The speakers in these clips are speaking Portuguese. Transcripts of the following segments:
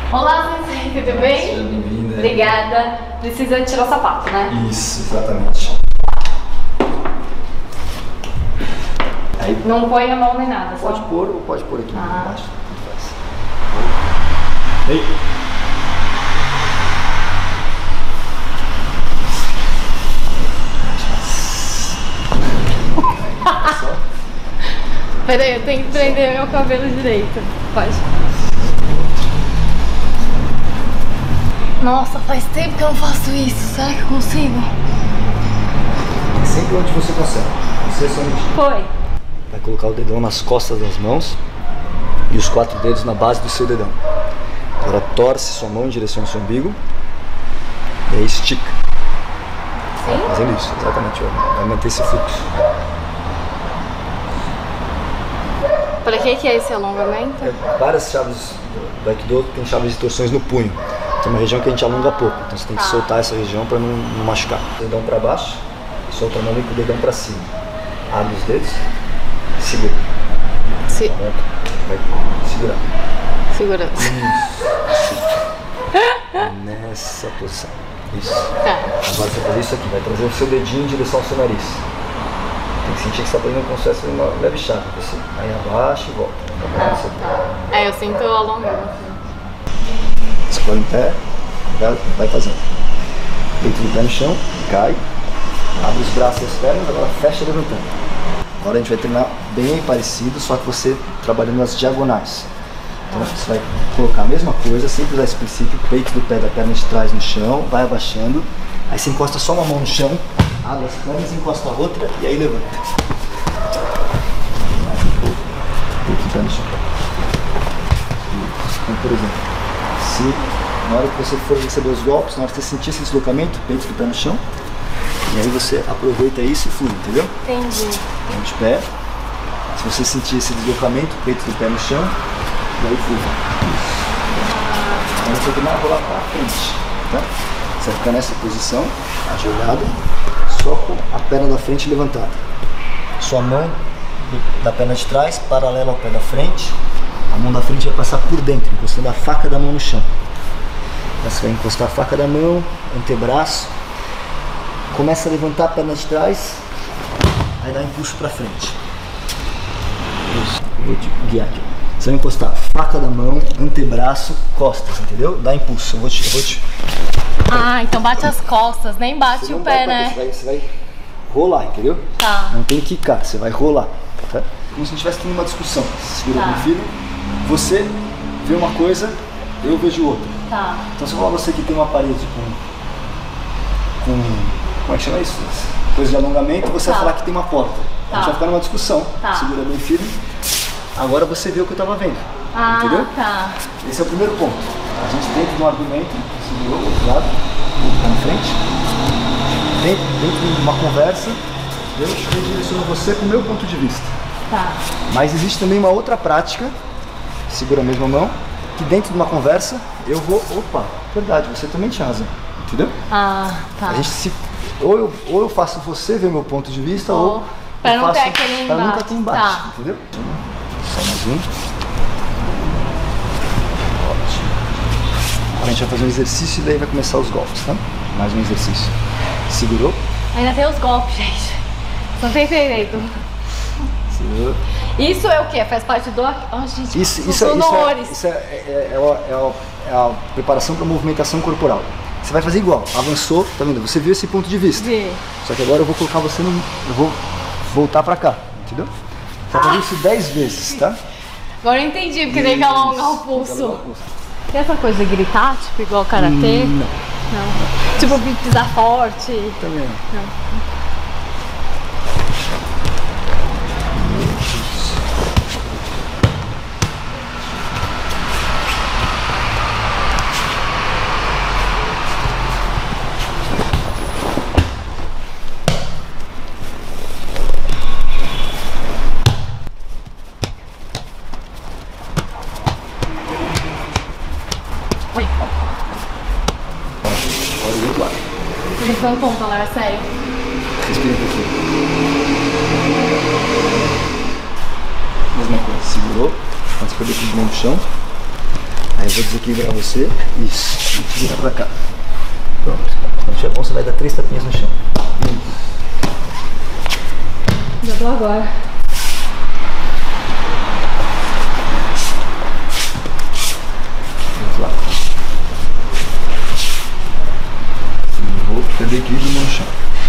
Olá, Ceci, tudo bem? Seja bem-vinda. Obrigada. Precisa tirar o sapato, né? Isso, exatamente. Aí, Não põe a mão nem nada, só... pode pôr ou pode pôr aqui embaixo. Ei. Peraí, eu tenho que prender meu cabelo direito. Pode. Nossa, faz tempo que eu não faço isso. Será que eu consigo? É sempre onde você consegue. Você somente. Foi. Vai colocar o dedão nas costas das mãos e os 4 dedos na base do seu dedão. Agora torce sua mão em direção ao seu umbigo e aí estica. Sim? Fazendo isso, exatamente. Vai manter esse fluxo. Pra que é esse alongamento? Várias chaves do Aikido tem chaves de torções no punho. Tem uma região que a gente alonga pouco, então você tem que soltar essa região para não machucar. Dedão para baixo, solta a mão e com o dedão para cima. Abre os dedos, segura. Sim. Vai segurar. Segurança. Isso. Nessa posição. Isso. Tá. Agora você fazer isso aqui, vai trazer o seu dedinho em direção ao seu nariz. Tem que sentir que você está fazendo um processo de uma leve chave. Você aí abaixa e volta. É, eu sinto alongando. Escolhe em pé, vai fazendo. Peito do pé no chão, cai, abre os braços e as pernas, agora fecha levantando. Agora a gente vai treinar bem parecido, só que você trabalhando nas diagonais. Então você vai colocar a mesma coisa, sempre usar esse princípio, peito do pé da perna de trás no chão, vai abaixando, aí você encosta só uma mão no chão, abre as pernas, encosta a outra e aí levanta. Peito do pé no chão. Então, por exemplo, se na hora que você for receber os golpes, na hora que você sentir esse deslocamento, peito do pé no chão, e aí você aproveita isso e flui, entendeu? Entendi. Mão de pé. Se você sentir esse deslocamento, peito do pé no chão, e aí flui. Agora você vai rolar para frente, tá? Você vai ficar nessa posição, ajoelhado, só com a perna da frente levantada. Sua mão da perna de trás, paralela ao pé da frente. A mão da frente vai passar por dentro, encostando a faca da mão no chão. Você vai encostar a faca da mão, antebraço. Começa a levantar a perna de trás. Aí dá um impulso para frente. Isso, vou te guiar aqui. Você vai encostar a faca da mão, antebraço, costas, entendeu? Dá impulso. Eu vou te... Ah, então bate as costas, nem bate Você o não pé, vai né? bater, você vai rolar, entendeu? Tá. Não tem que quicar, você vai rolar. Tá? Como se a gente estivesse tendo uma discussão. Você segura bem firme. Você vê uma coisa, eu vejo outra. Tá. Então se eu falar você que tem uma parede com como é que chama isso? Coisa de alongamento, você vai falar que tem uma porta. A gente vai ficar numa discussão. Segura bem firme. Agora você vê o que eu estava vendo. Entendeu? Tá. Esse é o primeiro ponto. A gente dentro de um argumento, segurou o outro lado, outro pé na frente. Dentro de uma conversa, eu direciono você com o meu ponto de vista. Tá. Mas existe também uma outra prática, segura a mesma mão, que dentro de uma conversa eu vou, opa, verdade, você também tinha razão, entendeu? Ah, tá. A gente se, ou eu faço você ver meu ponto de vista, ou pra eu não faço, ter aquele pra nunca ter embate, Tá. entendeu? Só mais um. Ótimo. Agora a gente vai fazer um exercício e daí vai começar os golpes, tá? Mais um exercício. Segurou? Ainda tem os golpes, gente. Não tem direito. Segurou. Isso é o quê? Faz parte do... Oh, gente, Isso é a preparação para a movimentação corporal. Você vai fazer igual, avançou, tá vendo? Você viu esse ponto de vista. Vi. Só que agora eu vou colocar você no... Eu vou voltar pra cá, entendeu? Você vai fazer isso 10 vezes, tá? Agora eu entendi, porque tem que alongar o pulso. Tem essa coisa de gritar, tipo igual karatê? Não. Não. Tipo pisar forte? Também. Não. Olha do outro lado. Tô ficando tonta, não é sério. Respira um pouquinho. Mesma coisa, segurou, quando você perder tudo no chão, Aí eu vou desequilibrar você. Isso. E te virar pra cá. Pronto. Quando estiver bom, você vai dar 3 tapinhas no chão. Já vou agora. Vamos lá. E vou perder equilíbrio no chão.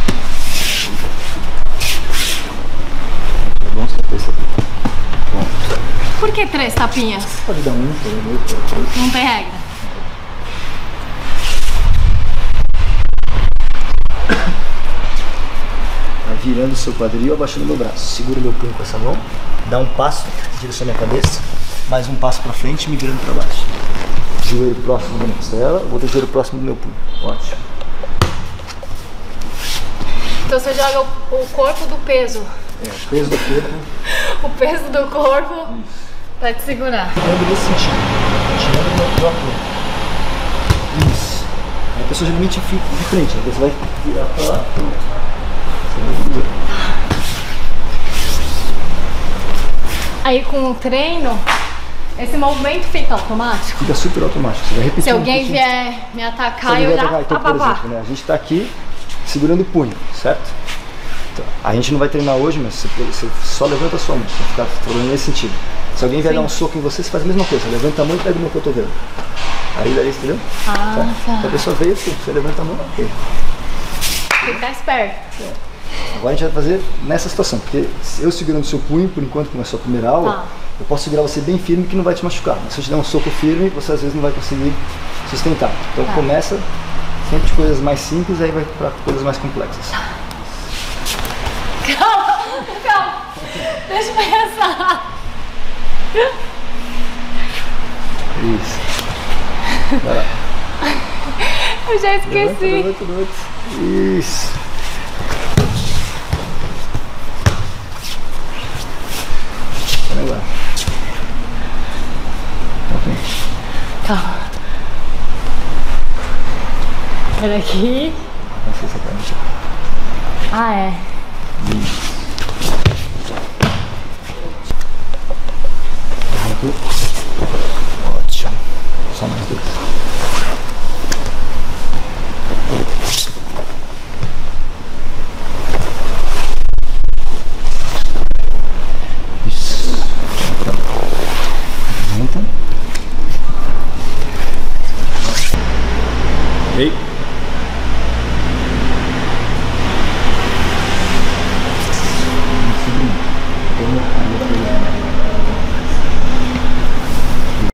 É bom você ter essa tapinha. Pronto. Por que 3 tapinhas? Pode dar 1, pode dar 2, pode dar 3. Não tem regra. Vai virando o seu quadril, abaixando o meu braço. Segura meu punho com essa mão, dá um passo em direção à minha cabeça, mais um passo pra frente, me virando pra baixo. Joelho próximo da minha costela, outro joelho próximo do meu punho. Ótimo. Então você joga o corpo do peso. É, o peso do corpo. O peso do corpo pra te segurar. Tirando nesse sentido. Tirando meu próprio. Isso. Aí a pessoa geralmente fica de frente, aí você vai virar pra lá. Pronto. Aí com o treino, esse movimento fica automático? Fica super automático. Você vai repetir. Se alguém vier me atacar, eu já... Então, por exemplo, né, a gente tá aqui segurando o punho, certo? Então, a gente não vai treinar hoje, mas você só levanta a sua mão, pra ficar falando nesse sentido. Se alguém vier dar um soco em você, você faz a mesma coisa. Você levanta a mão e pega o meu cotovelo. Aí daí, entendeu? Ah, tá. Então, a pessoa veio, você levanta a mão, ok. Fica esperto. É. Agora a gente vai fazer nessa situação, porque eu segurando o seu punho, por enquanto começou a primeira aula, eu posso segurar você bem firme que não vai te machucar. Mas se eu te der um soco firme, você às vezes não vai conseguir sustentar. Então começa sempre de coisas mais simples, aí vai para coisas mais complexas. Calma, calma. Deixa eu pensar. Isso. Vai lá. Eu já esqueci. Levanta. Isso. Agora. Ok. Calma. Olha aqui. Não sei se é pra mim. Ah, é. Isso.